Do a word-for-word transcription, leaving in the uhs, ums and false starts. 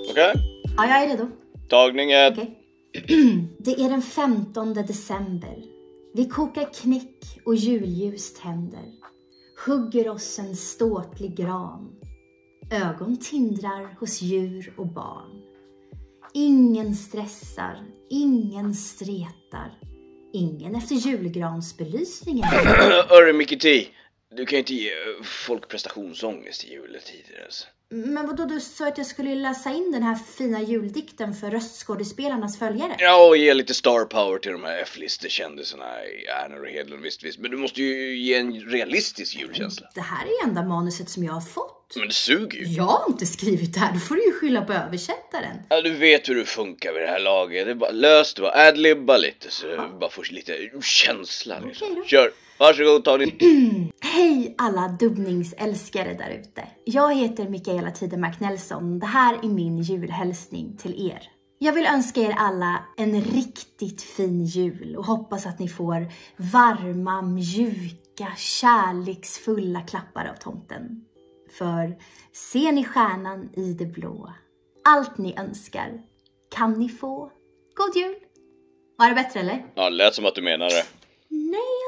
Okej? Okay? Ja, jag är redo. Tagning ett. Okej. Det är den femtonde december. Vi kokar knäck och julljus tänder. Hugger oss en ståtlig gran. Ögon tindrar hos djur och barn. Ingen stressar, ingen stretar. Ingen efter julgransbelysningen. Örre Mickey T, du kan ju inte ge folk prestationsångest i juletider alltså. Men vadå, du sa att jag skulle läsa in den här fina juldikten för röstskådespelarnas följare? Ja, och ge lite star power till de här F-listekändisarna i Ernor och Hedlund, visst, visst. Men du måste ju ge en realistisk julkänsla. Det här är enda manuset som jag har fått. Men det suger ju. Jag har inte skrivit det här, då får du ju skylla på översättaren. Ja, du vet hur du funkar vid det här laget. Det är bara löst, det bara adlibba lite så ja. Bara får lite känsla. Liksom. Okej då. Kör, varsågod, ta din. Hej alla dubbningsälskare där ute. Jag heter Mikaela Tidemark Nelson. Det här är min julhälsning till er. Jag vill önska er alla en riktigt fin jul och hoppas att ni får varma, mjuka, kärleksfulla klappar av tomten. För ser ni stjärnan i det blå, allt ni önskar kan ni få. God jul! Var det bättre eller? Ja, det lät som att du menar det. Nej,